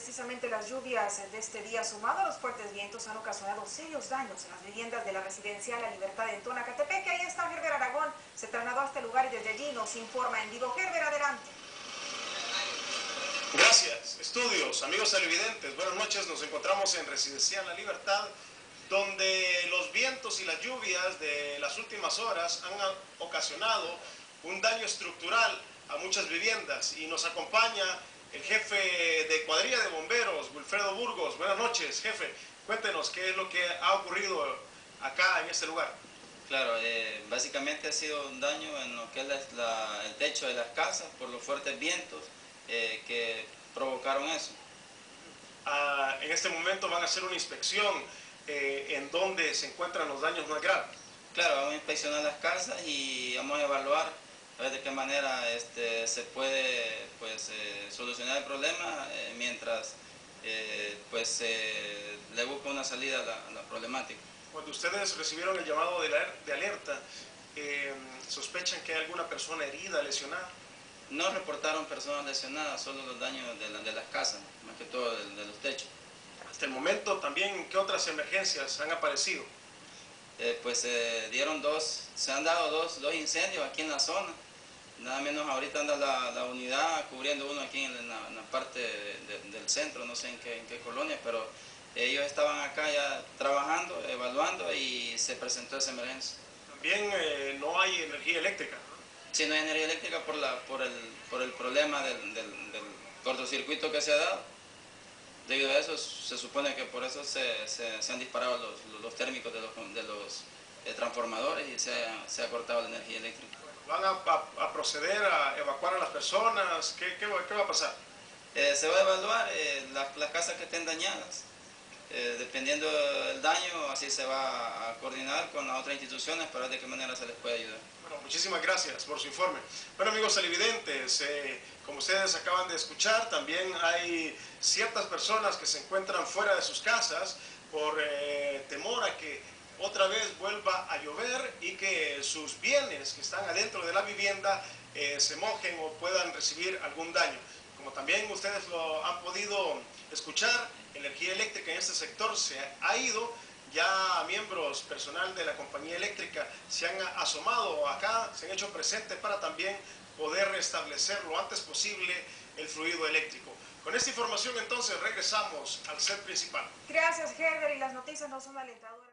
Precisamente las lluvias de este día, sumado a los fuertes vientos, han ocasionado serios daños en las viviendas de la residencial La Libertad en Tonacatepec. Ahí está Gerber Aragón, se trasladó hasta el lugar y desde allí nos informa en vivo. Gerber, adelante. Gracias. Estudios, amigos televidentes, buenas noches. Nos encontramos en Residencial La Libertad, donde los vientos y las lluvias de las últimas horas han ocasionado un daño estructural a muchas viviendas. Y nos acompaña el jefe de cuadrilla de bomberos, Wilfredo Burgos. Buenas noches, jefe. Cuéntenos qué es lo que ha ocurrido acá en este lugar. Claro, básicamente ha sido un daño en lo que es el techo de las casas por los fuertes vientos que provocaron eso. En este momento van a hacer una inspección en donde se encuentran los daños más graves. Claro, vamos a inspeccionar las casas y vamos a evaluar a ver de qué manera se puede solucionar el problema mientras le busca una salida a la problemática. Cuando ustedes recibieron el llamado de alerta, ¿sospechan que hay alguna persona herida, lesionada? No reportaron personas lesionadas, solo los daños de las casas, más que todo de los techos. Hasta el momento también, ¿qué otras emergencias han aparecido? Se han dado dos incendios aquí en la zona. Nada menos ahorita anda la unidad cubriendo uno aquí en la parte del centro, no sé en qué colonia, pero ellos estaban acá ya trabajando, evaluando y se presentó esa emergencia. También no hay energía eléctrica. Sí, no hay energía eléctrica por el problema del cortocircuito que se ha dado. Debido a eso, se supone que por eso se han disparado los térmicos de los transformadores y se ha cortado la energía eléctrica. ¿Van a proceder a evacuar a las personas? ¿Qué va a pasar? Se va a evaluar las casas que estén dañadas. Dependiendo del daño, así se va a coordinar con las otras instituciones para ver de qué manera se les puede ayudar. Bueno, muchísimas gracias por su informe. Bueno, amigos televidentes, como ustedes acaban de escuchar, también hay ciertas personas que se encuentran fuera de sus casas por temor a que otra vez vuelva a llover y que sus bienes que están adentro de la vivienda se mojen o puedan recibir algún daño. Como también ustedes lo han podido escuchar, energía eléctrica en este sector se ha ido. Ya miembros personal de la compañía eléctrica se han asomado acá, se han hecho presentes para también poder restablecer lo antes posible el fluido eléctrico. Con esta información entonces regresamos al set principal. Gracias, Gerber, y las noticias no son alentadoras.